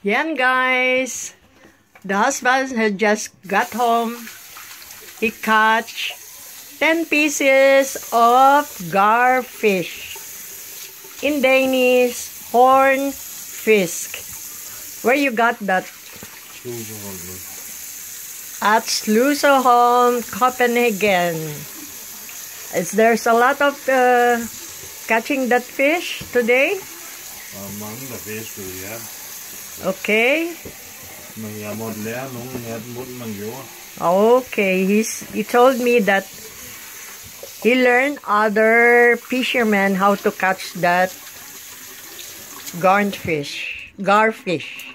Yan guys, the husband had just got home. He caught 10 pieces of garfish. In Danish, horn fisk. Where you got that? At Sluseholm, Copenhagen. There's a lot of catching that fish today. Among the fish, yeah. Okay. Okay, he told me that he learned other fishermen how to catch that garfish.